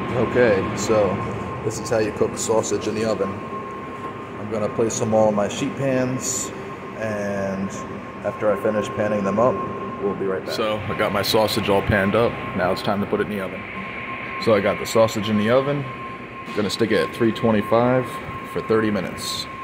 Okay, so this is how you cook sausage in the oven. I'm gonna place them all in my sheet pans, and after I finish panning them up, we'll be right back. So I got my sausage all panned up. Now it's time to put it in the oven. So I got the sausage in the oven. Gonna stick it at 325 for 30 minutes.